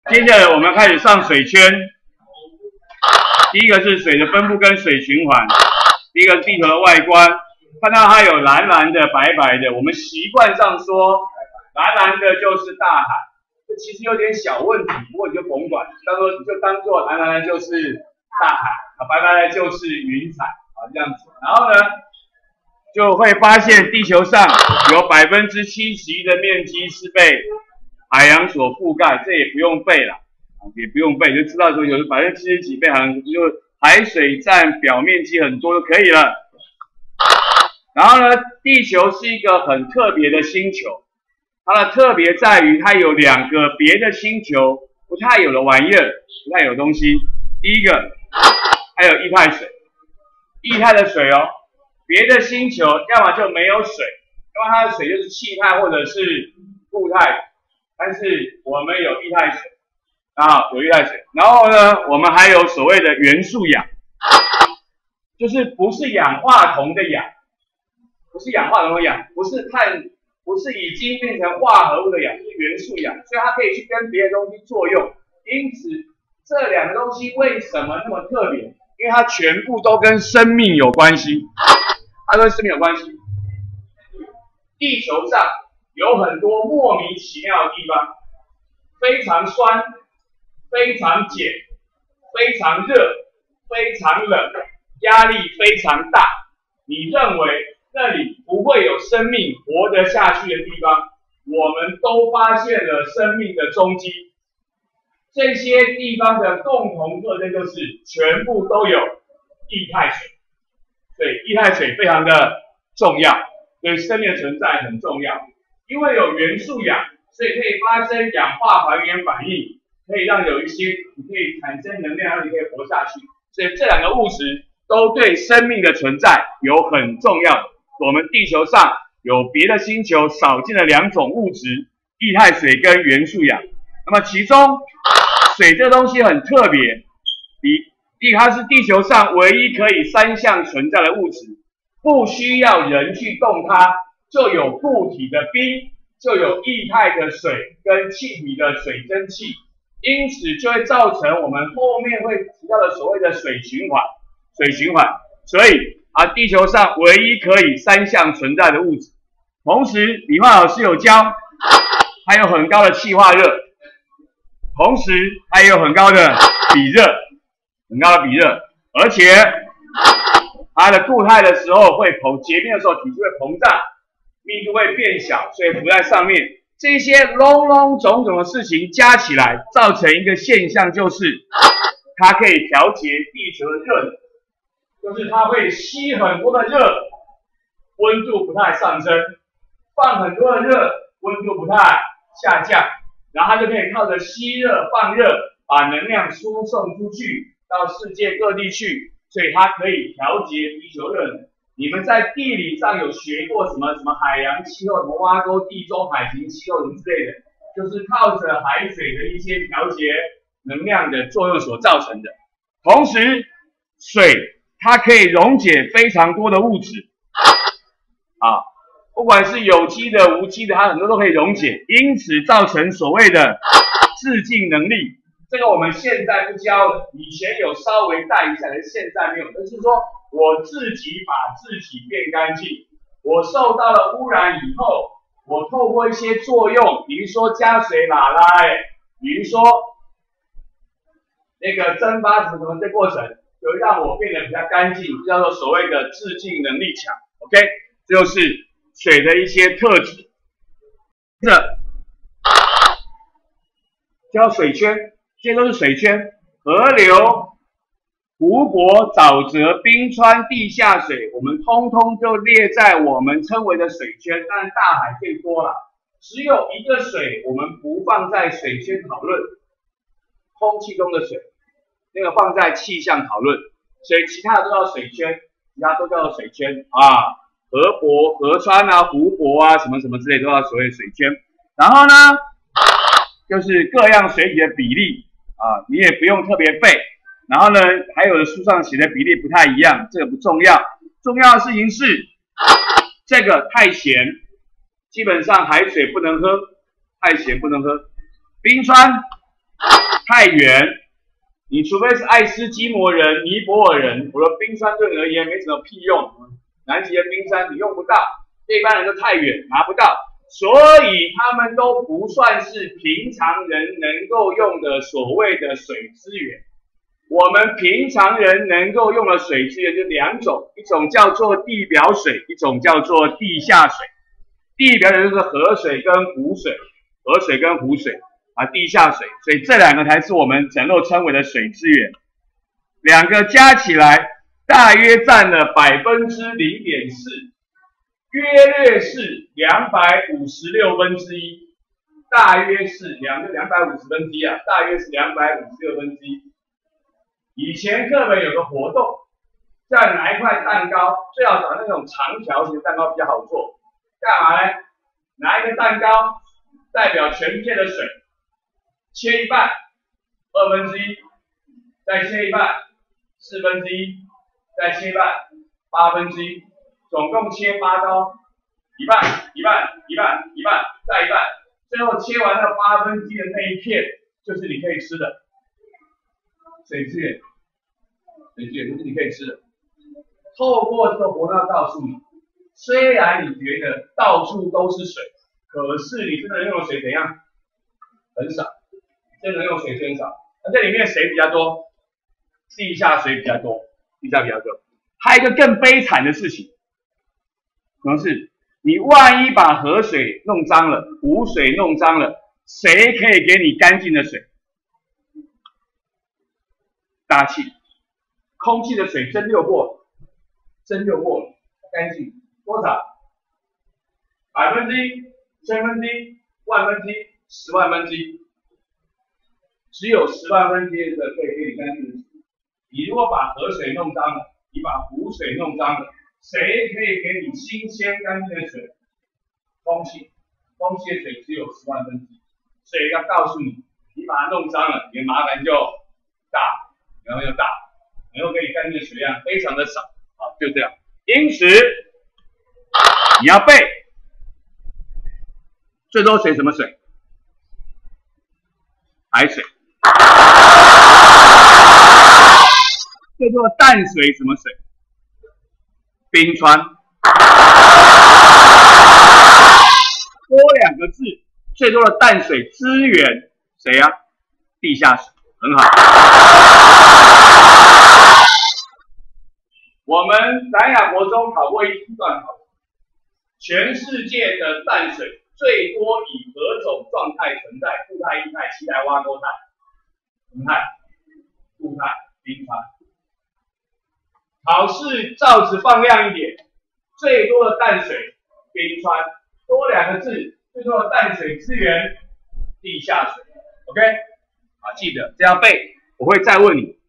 接着我们开始上水圈。第一个是水的分布跟水循环，第一个是地球的外观，看到它有蓝蓝的、白白的，我们习惯上说蓝蓝的就是大海，这其实有点小问题，不过你就甭管，当做蓝蓝的就是大海，白白的就是云彩啊这样子。然后呢，就会发现地球上有71%的面积是被海洋所覆盖，这也不用背了。也不用背，就知道说有70%几被海洋，就海水占表面积很多就可以了。然后呢，地球是一个很特别的星球，它的特别在于它有2个别的星球不太有的玩意儿，不太有东西。第一个，还有液态水，液态的水哦，别的星球要么就没有水，要么它的水就是气态或者是固态，但是我们有液态水。有液态水，然后呢，我们还有所谓的元素氧，就是不是氧化铜的氧，不是氧化铜的氧，不是已经变成化合物的氧，是元素氧，所以它可以去跟别的东西作用。因此，这2个东西为什么那么特别？因为它全部都跟生命有关系，它跟生命有关系。地球上有很多莫名其妙的地方，非常酸。非常碱，非常热，非常冷，压力非常大。你认为那里不会有生命活得下去的地方，我们都发现了生命的踪迹。这些地方的共同特征就是全部都有液态水，所以液态水非常的重要，对生命的存在很重要。因为有元素氧，所以可以发生氧化还原反应。可以让有一些你可以产生能量，让你可以活下去。所以这2个物质都对生命的存在有很重要的。我们地球上有别的星球少见的2种物质，液态水跟元素氧。那么其中水这个东西很特别，它是地球上唯一可以3项存在的物质，不需要人去动它，就有固体的冰，就有液态的水跟气体的水蒸气。因此就会造成我们后面会提到的所谓的水循环。所以地球上唯一可以3项存在的物质。同时理化老师有教，还有很高的气化热，同时还有很高的比热，而且它的固态的时候会结冰的时候体积会膨胀，密度会变小，所以浮在上面。这些种种的事情加起来，造成一个现象，就是它可以调节地球的热能，就是它会吸很多的热，温度不太上升，放很多的热，温度不太下降，然后它就可以靠着吸热放热，把能量输送出去到世界各地去，所以它可以调节地球热能。你们在地理上有学过什么海洋气候、什么挖沟、地中海型气候什么之类的，就是靠着海水的一些调节能量的作用所造成的。同时，水它可以溶解非常多的物质，不管是有机的、无机的，它很多都可以溶解，因此造成所谓的自净能力。这个我们现在不教了，以前有稍微带一下，但是现在没有。就是说我自己把自己变干净，我受到了污染以后，我透过一些作用，比如说加水比如说那个蒸发什么的过程，就让我变得比较干净，叫做所谓的自净能力强。OK， 这就是水的一些特质。这叫水圈。这些都是水圈，河流、湖泊、沼泽、冰川、地下水，我们通通就列在我们称为的水圈。当然大海最多了，只有一个水我们不放在水圈讨论，空气中的水，那个放在气象讨论，所以其他的都叫水圈，河泊、河川湖泊什么什么之类都叫所谓水圈。然后呢，就是各样水体的比例。你也不用特别背，然后呢，还有的书上写的比例不太一样，这个不重要，重要的事情是这个太咸，基本上海水不能喝，太咸不能喝。冰川太远，你除非是爱斯基摩人、尼泊尔人，我的冰山对你而言没什么屁用。南极的冰山你用不到，一般人都太远拿不到，所以他们都不算是平常人能够用的所谓的水资源。我们平常人能够用的水资源就两种，一种叫做地表水，一种叫做地下水。地表水就是河水跟湖水，河水跟湖水啊，地下水，所以这两个才是我们能够称为的水资源。两个加起来大约占了0.4%，约略是256%，大约是250%啊，大约是256%。以前课本有个活动，叫你拿一块蛋糕，最好找那种长条形的蛋糕比较好做。干嘛呢？拿一个蛋糕代表全片的水，切一半，1/2，再切一半，1/4，再切一半，1/8，总共切8刀，一半，再一半，最后切完了1/8的那一片，就是你可以吃的水资源，就是你可以吃的。透过这个活动告诉你，虽然你觉得到处都是水，可是你真的用的水怎样？很少，真的用水很少。那这里面谁比较多？地下水比较多，地下比较多。还有一个更悲惨的事情，可能是你万一把河水弄脏了，湖水弄脏了，谁可以给你干净的水？大气，空气的水蒸馏过了，干净多少？1%、1000%、10000%、100000%，只有100000%的可以给你干净的水。你如果把河水弄脏了，你把湖水弄脏了，谁可以给你新鲜干净的水？空气，空气的水只有100000%，所以要告诉你，你把它弄脏了，你的麻烦就大。然后又大，能够给你干净的水量非常的少，好，就这样。因此，你要背最多水什么水？海水。最多的淡水什么水？冰川。多2个字，最多的淡水资源谁呀？地下水，很好。我们南亚国中考过一段考，全世界的淡水最多以何种状态存在？固态、液态、气态、蛙沟态。什么态？固态、冰川。考试罩子放亮一点，最多的淡水冰川，多2个字，最多的淡水资源地下水。OK， 好，记得这要背，我会再问你。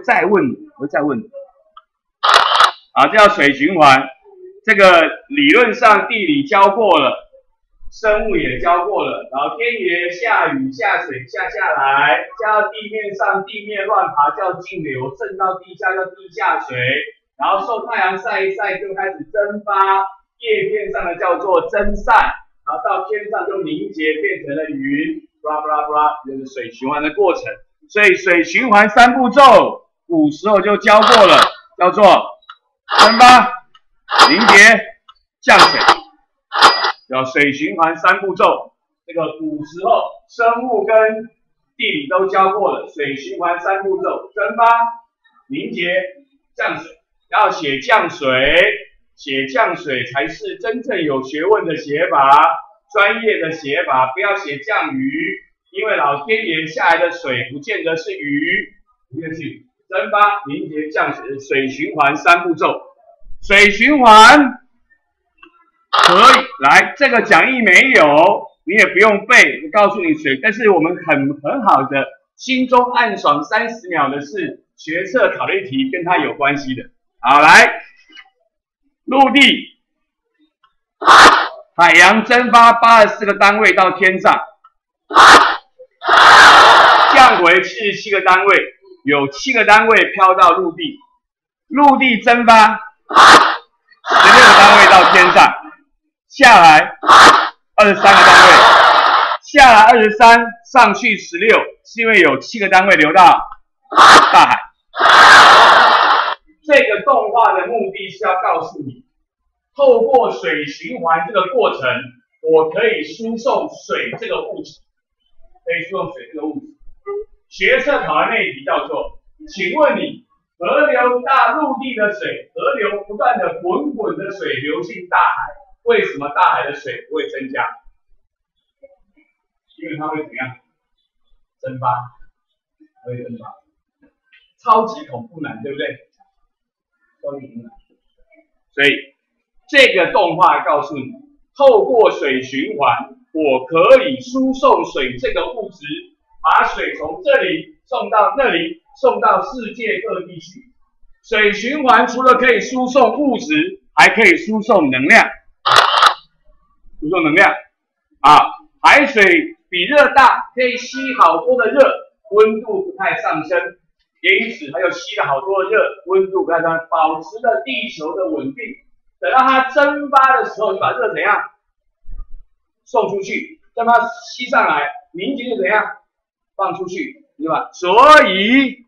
啊，这叫水循环。这个理论上地理教过了，生物也教过了。老天爷下雨下水下来，下到地面上，地面乱爬叫径流，渗到地下叫地下水，然后受太阳晒一晒就开始蒸发，叶片上的叫做蒸散，然后到天上就凝结变成了云，blah blah blah， 就是水循环的过程。所以水循环3步骤，古时候就教过了，叫做蒸发、凝结、降水，叫水循环3步骤。这个古时候生物跟地理都教过了，水循环3步骤：蒸发、凝结、降水。要写降水，写降水才是真正有学问的写法，专业的写法，不要写降雨，因为老天爷下来的水不见得是雨，不见得是雨。蒸发、凝结、降水，水循环3步骤。水循环可以来，这个讲义没有，你也不用背，我告诉你水，但是我们很好的心中暗爽30秒的是学测考虑题跟它有关系的。好，来，陆地，海洋蒸发84个单位到天上，降回77个单位，有7个单位飘到陆地，陆地蒸发16个单位到天上，下来23个单位， 下来23，上去16，是因为有7个单位流到大海。这个动画的目的是要告诉你，透过水循环这个过程，我可以输送水这个物质，学测考的那一题叫做，请问你河流大陆地的水，河流不断的滚滚的水流进大海，为什么大海的水不会增加？因为它会怎样？蒸发，会蒸发，超级恐怖难，对不对？超级恐怖难。所以这个动画告诉你，透过水循环，我可以输送水这个物质，把水从这里送到那里，送到世界各地去。水循环除了可以输送物质，还可以输送能量。输送能量啊，海水比热大，可以吸好多的热，温度不太上升，因此它又吸了好多的热，温度不太上升，保持了地球的稳定。等到它蒸发的时候，就把热怎样送出去，再把它吸上来，凝结就怎样放出去，对吧？所以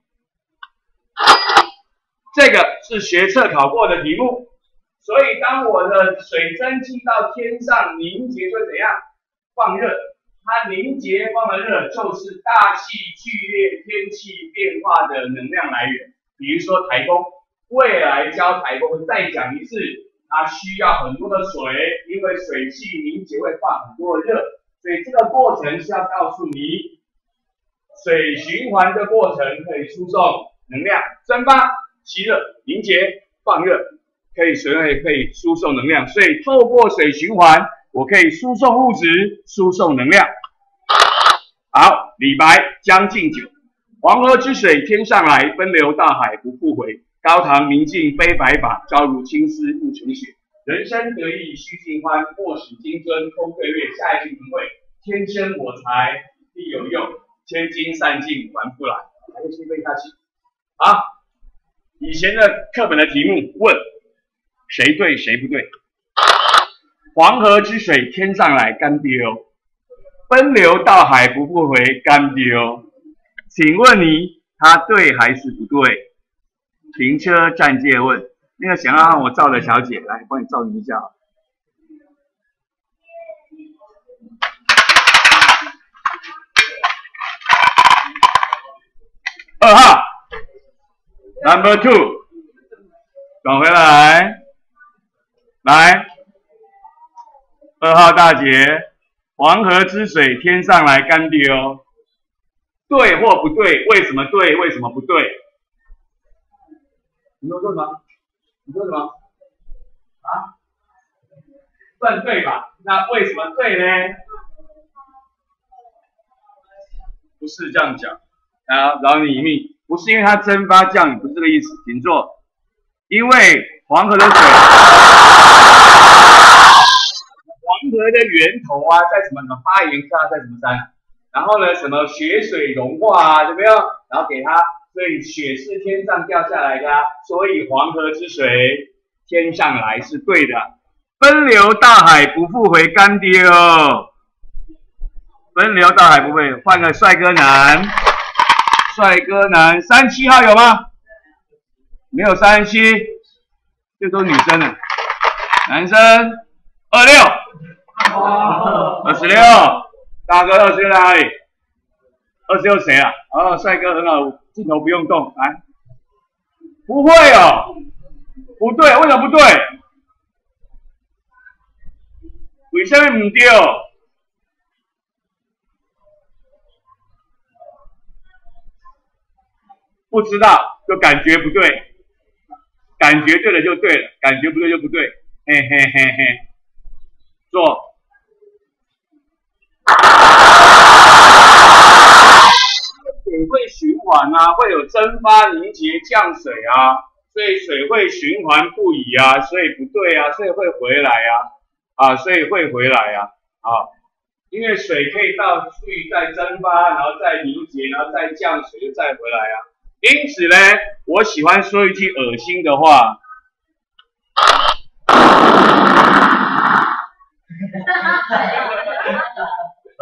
这个是学测考过的题目。所以当我的水蒸气到天上凝结，就怎样放热？它凝结放的热就是大气剧烈天气变化的能量来源。比如说台风，未来教台风再讲一次，它需要很多的水，因为水汽凝结会放很多的热，所以这个过程是要告诉你，水循环的过程可以输送能量，蒸发、吸热、凝结、放热，水可以输送能量，所以透过水循环，我可以输送物质，输送能量。好，李白将进酒，黄河之水天上来，奔流到海不复回。高堂明镜悲白发，朝如青丝暮成雪。人生得意须尽欢，莫使金樽空对月。下一句不会，天生我材必有用，千金散尽还复来。还有先背下去。好，以前的课本的题目问谁对谁不对？黄河之水天上来，干丢。奔流到海不复回，干丢。请问你，他对还是不对？停车暂借问，那个想要让我照的小姐，来帮你照你一下。2号 ，Number 2， 转回来，来，2号大姐，黄河之水天上来，干丢，对或不对？为什么对？为什么不对？你说对吗？你说什么？啊？算对吧？那为什么对呢？不是这样讲啊，饶你一命。不是因为它蒸发降雨，不是这个意思，请坐。因为黄河的水，黄河的源头啊，在什么花园下，在什么山？然后呢，什么雪水融化啊，对不对？然后给它。所以雪是天上掉下来的，所以黄河之水天上来是对的。奔流到海不复回，干丢。奔流到海不复回，换个帅哥男。帅哥男37号有吗？没有37，这都是女生的。男生26， 26，大哥26在哪里？26谁啊？哦，帅哥很好。镜头不用动，来，不会哦，不对，为什么不对？为什么不对？不知道，就感觉不对，感觉对了就对了，感觉不对就不对，嘿嘿嘿嘿，坐。水会循环啊，会有蒸发、凝结、降水啊，所以水会循环不已啊，所以不对啊，所以会回来啊，所以会回来啊，因为水可以到去再蒸发，然后再凝结，然后再降水，又再回来啊。因此呢，我喜欢说一句恶心的话。很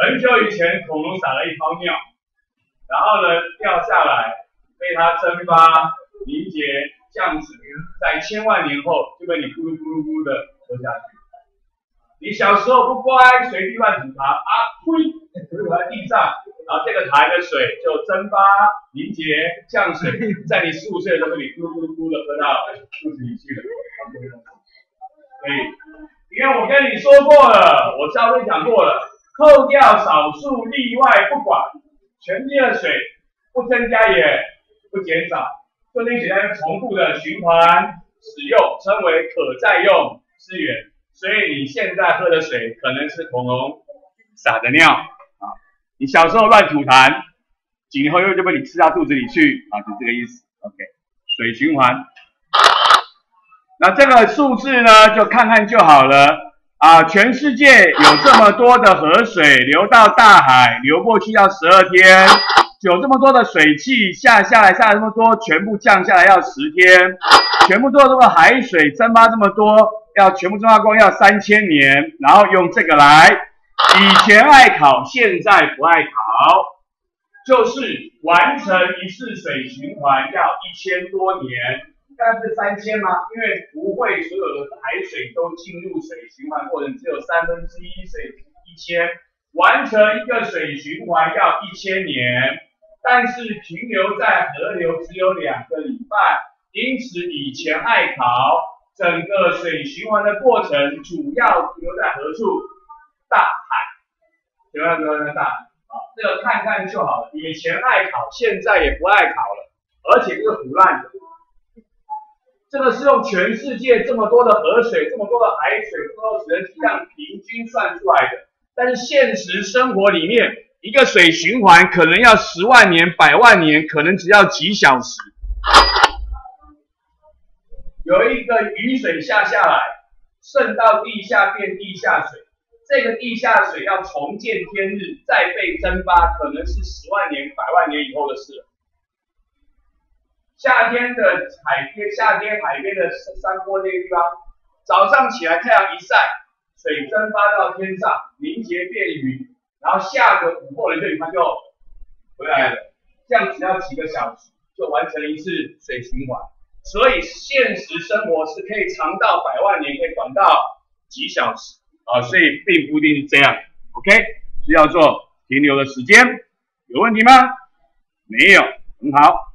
很久以前，恐龙撒了一泡尿，然后呢掉下来，被它蒸发、凝结、降脂，在千万年后就被你咕噜咕噜咕噜的喝下去。你小时候不乖，随地乱吐痰啊，呸，吐在地上，然后这个痰的水就蒸发、凝结、降水，在你15岁的时候，你咕噜咕噜咕噜的喝到肚子里去了。所以，因为我跟你说过了，我稍微讲过了，扣掉少数例外不管，全地的水不增加也不减少，这些水在重复的循环使用，称为可再用资源。所以你现在喝的水可能是恐龙撒的尿啊，你小时候乱吐痰，几年后就被你吃到肚子里去啊，就这个意思。OK， 水循环。那这个数字呢，就看看就好了啊。全世界有这么多的河水流到大海，流过去要12天，有这么多的水汽下来这么多，全部降下来要10天，全部做这个海水蒸发这么多，要全部蒸发光要3000年，然后用这个来，以前爱考，现在不爱考，就是完成一次水循环要1000多年。但是3000吗？因为不会所有的海水都进入水循环过程，只有1/3水1000，完成一个水循环要1000年，但是停留在河流只有2个礼拜，因此以前爱考，整个水循环的过程主要停留在何处？大海，主要停留在大海啊，这个看看就好了。以前爱考，现在也不爱考了，而且是胡乱的。这个是用全世界这么多的河水、这么多的海水、这么多的水这样平均算出来的。但是现实生活里面，一个水循环可能要10万年、100万年，可能只要几小时。有一个雨水下来，渗到地下变地下水，这个地下水要重见天日，再被蒸发，可能是10万年、100万年以后的事了。夏天的海边的山坡那个地方，早上起来太阳一晒，水蒸发到天上，凝结变云，然后下个午后的这地方就回来了，这样只要几个小时就完成一次水循环。所以现实生活是可以长到100万年，可以短到几小时啊，所以并不一定是这样。OK， 是要做停留的时间，有问题吗？没有，很好。